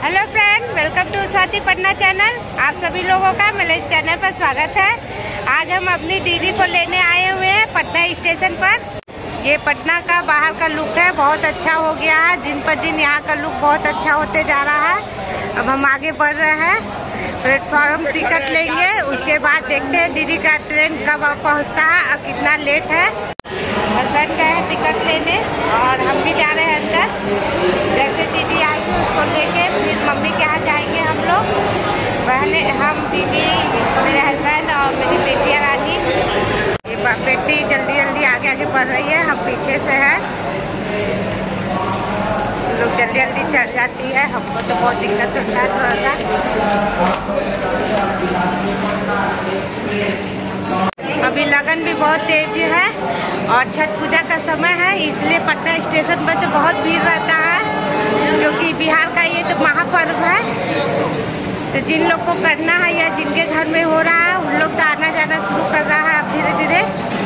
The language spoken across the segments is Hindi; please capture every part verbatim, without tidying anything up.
Hello friends, welcome to Swati Patna channel. आप सभी लोगों का मेरे चैनल पर स्वागत है। आज हम अपनी दीदी को लेने आए हुए हैं पटना स्टेशन पर। ये पटना का बाहर का लुक है, बहुत अच्छा हो गया है। दिन पर दिन यहाँ का लुक बहुत अच्छा होते जा रहा है। अब हम आगे बढ़ रहे हैं, प्लेटफॉर्म टिकट लेंगे, उसके बाद देखते हैं दीदी का ट्रेन कब पहुँचता है और कितना लेट है। हस्बैंड गए हैं टिकट लेने और हम भी जा रहे हैं अंदर। जैसे दीदी आएगी उसको लेके फिर मम्मी के यहाँ जाएंगे हम लोग, बहने, हम, दीदी, मेरे हस्बैंड और मेरी बेटियाँ रानी। ये बेटी जल्दी जल्दी आगे आगे बढ़ रही है, हम पीछे से हैं। लोग जल्दी जल्दी चढ़ जाती है, हमको तो बहुत दिक्कत होता है थोड़ा सा। अभी लगन भी बहुत तेज है और छठ पूजा का समय है, इसलिए पटना स्टेशन पर तो बहुत भीड़ रहता है, क्योंकि बिहार का ये तो महापर्व है। तो जिन लोग को करना है या जिनके घर में हो रहा है उन लोग तो आना जाना शुरू कर रहा है अब धीरे धीरे।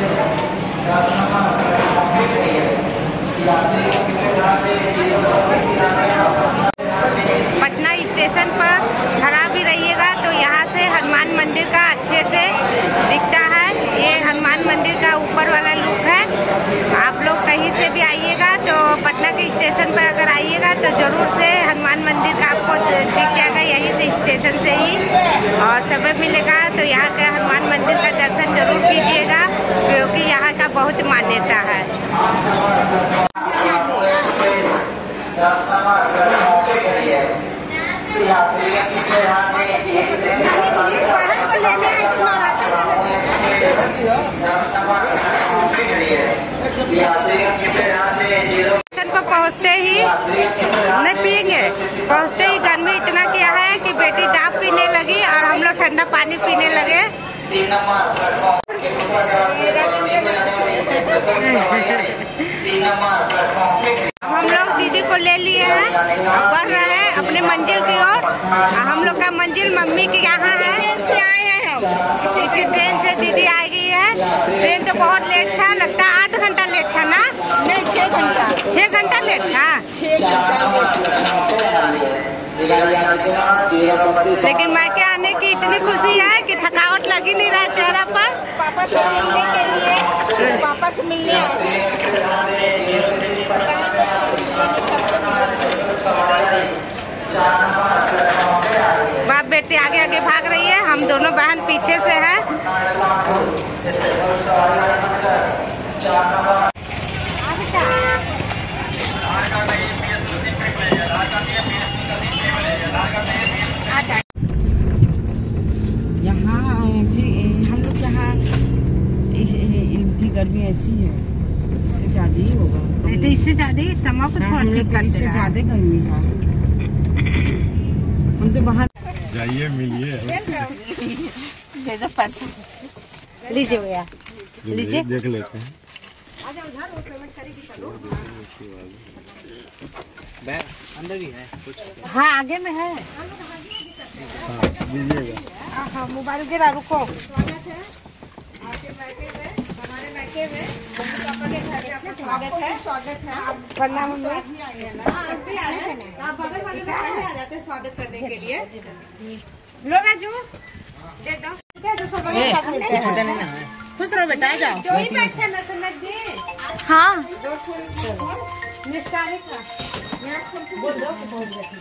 पटना स्टेशन पर खड़ा भी रहिएगा तो यहाँ से हनुमान मंदिर का अच्छे से दिखता है। ये हनुमान मंदिर का ऊपर वाला लुक है। आप लोग कहीं से भी आइएगा तो पटना के स्टेशन पर अगर आइएगा तो जरूर से हनुमान मंदिर का आपको दिख जाएगा, यहीं से स्टेशन से ही। और समय मिलेगा तो यहाँ के हनुमान मंदिर का दर्शन जरूर कीजिएगा, क्योंकि यहाँ का बहुत मान्यता है। स्टेशन पर पहुँचते ही नहीं पियेंगे, पहुँचते ही गर्मी इतना किया है कि बेटी डाब पीने लगी और हम लोग ठंडा पानी पीने लगे। हम लोग दीदी को ले लिए हैं और बढ़ रहे हैं अपने मंजिल की ओर। हम लोग का मंजिल मम्मी के यहाँ है। ट्रेन से आए हैं हम, इसी ट्रेन से दीदी आ गई है। ट्रेन तो बहुत लेट था, लगता है आठ घंटा लेट था ना? नहीं, छह घंटा छह घंटा लेट था। लेकिन मायके आने की इतनी खुशी है कि थकावट लगी नहीं रहा चेहरा पर। पापा से मिलने के लिए पापा से मिलने बाप बेटी आगे आगे भाग रही है, हम दोनों बहन पीछे से हैं। यहाँ भी हम लोग यहाँ भी गर्मी ऐसी है, इससे ज्यादा ही होगा। तो इससे ज्यादा ही समय को छोड़ के इससे ज्यादा गर्मी है। हम तो बाहर जाइए, मिलिए, लीजिए भैया, लीजिए, देख लेते हैं। अंदर भी है कुछ? हाँ, आगे में है। हाँ, दीजिएगा। हाँ, मोबाइल गिरा, रुको। स्वागत है, स्वागत है। प्रणाम। स्वागत करने के लिए लो राजू, दे दो। छोटा नहीं ना है। खुश रहो बेटा, जाओ। दो ही बैठे ना समझ दी। हाँ, निस्तारे का बोल दो कि बहुत बैठी।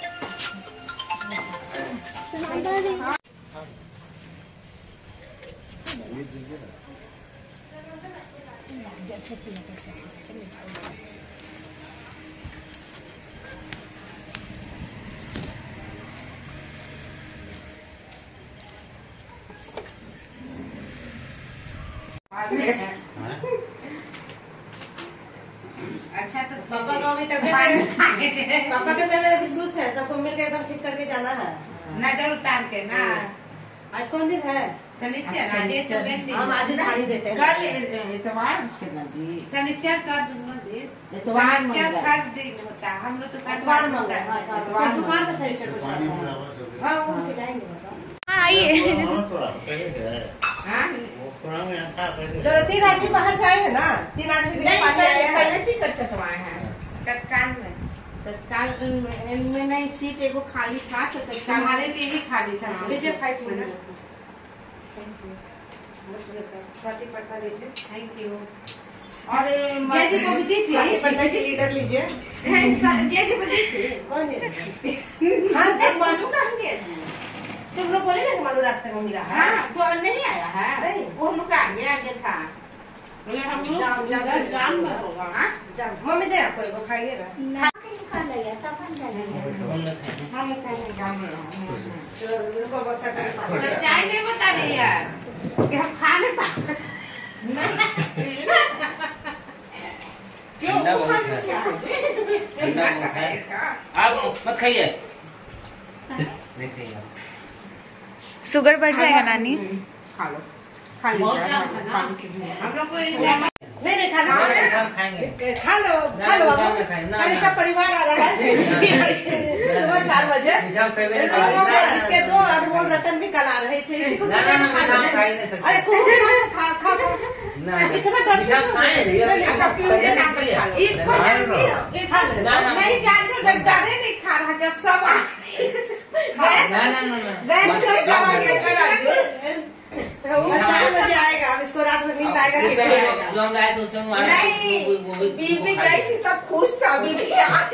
अच्छा, तो पापा को भी तबियत पापा का तबियत अभी सुस्त है, सबको मिल के एकदम ठीक करके जाना है। नजर उतार के ना। आज कौन दिन है? शनिचर। हम आज झाड़ी देते हैं। कल इतवार से ना जी, शनिचर का शनिचर हर दिन होता है। हम लोग तो इतवार दुकान पे शनिचर। हाँ, वो खिलाएंगे। आइए। चलो, तीन आदमी बाहर से आए हैं ना, तीन आदमी पानी आए हैं। टिकट कटवाए हैं तत्काल में। तत्काल इनमें नहीं सीट एगो खाली था तो तत्काल हमारे लिए ही खाली था। लीजिए फाइव मिनट। स्वाति पटना लीजिए। Thank you. और जय जी को भी दी थी। स्वाति पटना की लीडर लीजिए। जय जी को दी थी। कौन है? हाँ मनु कहाँ गया? तुम लोग बोले ना कि मनु रास्ते में मिला है। हाँ तो नहीं आया है। नहीं वो लोग आगे आगे था। हम लोग जाम में होगा। हाँ जाम। मम्मी दे आपको एगो खाइए ना। खा लिया तब हम जानेंगे। हम कहीं जाम में चलो उनको बस चाय नहीं बता रही यार कि हम खा नहीं पाए। ठंडा बहुत है। ठंडा बहुत है। आप मत खाइए। नहीं खाइए। शुगर बढ़ जाएगा नानी। खा लो खा लीजिए। हम लोग को नहीं नहीं खा लो खाएंगे। खा लो खा लो खाली सब परिवार आ रहा है सुबह चार बजे इसके दो अनमोल रतन भी कल आ रहे थे इसी को अरे कुछ खा खा इतना डर इसको जानती हो? नहीं जानती हूँ, डर डरे नहीं खा रहा जब सब आ ना ना ना चार बजे आएगा। अब इसको रात में नींद आएगा कि नहीं आएगा? जो हम लाए थे उससे नहीं बीबी गई थी तब खुश था बीबी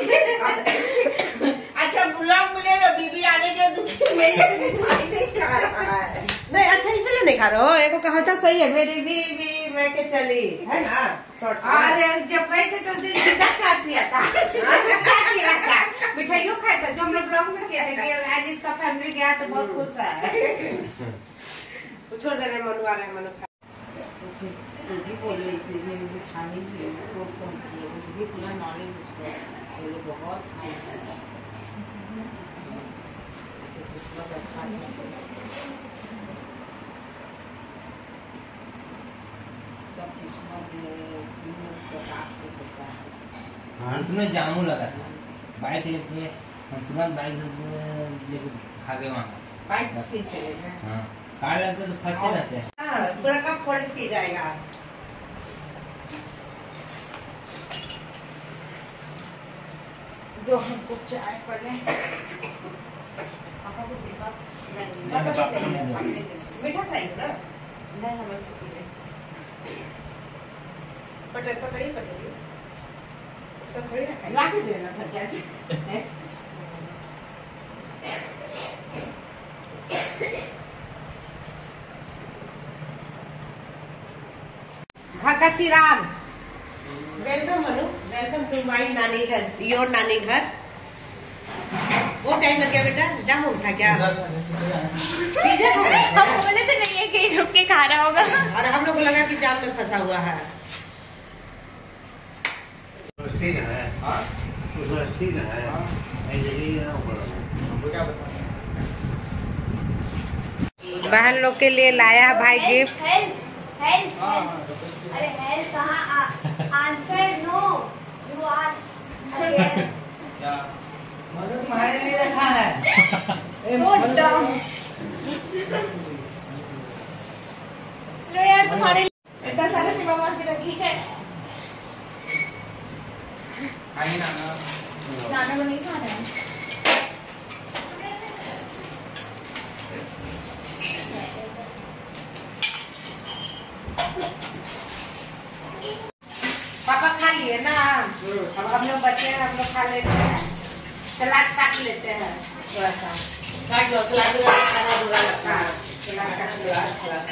अच्छा बुलाओ मिलेगा बीबी आने के दुखी मेरे मिठाई नहीं खा रहा है। नहीं अच्छा इसलिए नहीं खा रहे हो। एक कहा था सही है मेरी बीबी मैं के चली है ना। और जब गए थे तो दिन सीधा चाय पिया था। चाय पिया था, मिठाइयों खाया था। जो हम लोग ब्लॉग में किया था कि आज इसका फैमिली गया तो बहुत खुश है। छोड़ दे रहे मनु आ रहे मनु खा बोल रही थी मुझे खाने के लिए फोन किए मुझे भी पूरा नॉलेज उसको ये लोग बहुत किस्मत अच्छा है। सब किस्मत प्रताप से होता है। उसमें जामू लगा था। बाइक लेके हम तुरंत बाइक लेके खा गए वहाँ। बाइक से चले गए। हाँ कार लगते तो फंसे रहते हैं। हाँ पूरा कप फोड़ के पी जाएगा। जो हमको चाय पड़े मीठा खाएंगे ना। नहीं हमें से पी बटर पकड़ी पकड़ी सब थोड़ी ना ला के देना था क्या जी? घर का चिराग। Welcome Manu welcome to my नानी घर योर नानी घर। वो टाइम लग गया बेटा जाम उठा क्या पिज्जा खा रहे थे? हम बोले तो नहीं है कि रुक के खा रहा होगा। और हम लोग को लगा कि जाम में फंसा हुआ है। ठीक है ठीक है। बहन लोग के लिए लाया है भाई गिफ्ट। हेल्प अरे हेल्प कहाँ? Answer no you ask again. तुम्हारे लिए रखा है। सो डम। लो यार तुम्हारे लिए इतना सारा सेवा वास्ते रखी है। नाना को नहीं खाना है। पापा खा लिए ना। अब हम लोग बच्चे हैं, हम लोग खा लेते हैं। सलाद काट लेते हैं थोड़ा सा। काट लो सलाद खाना बुरा लगता है। सलाद काट लो सलाद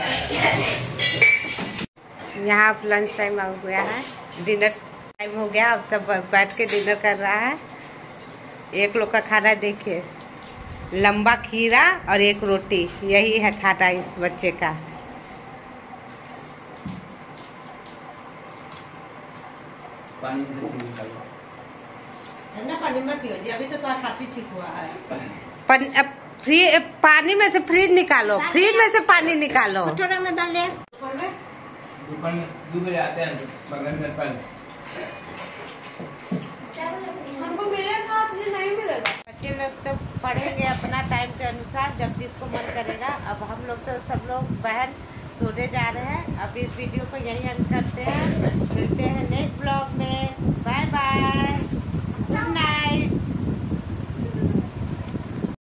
काट। यहाँ अब लंच टाइम हो गया है, डिनर टाइम हो गया। अब सब बैठ के डिनर कर रहा है। एक लोग का खाना देखिए, लंबा खीरा और एक रोटी, यही है खाना इस बच्चे का। पानी में से पी निकालो। ठंडा पानी मत पियो जी, अभी तो तुम्हारा खांसी ठीक हुआ है। पन, अब फ्री पानी में से फ्रिज निकालो, फ्रिज में से पानी निकालो। कटोरा में डाल दे। दोपहर में दो बजे आते हैं बगल में पल। हमको मिलेगा, आपने नहीं मिलेगा। बच्चे लोग तो पढ़ेंगे अपना टाइम के अनुसार, जब जिसको मन करेगा। अब हम लोग तो सब लोग बहन सोने जा रहे हैं। अब इस वीडियो को यहीं अंत करते हैं। मिलते हैं नेक्स्ट ब्लॉग में। Bye bye, good night.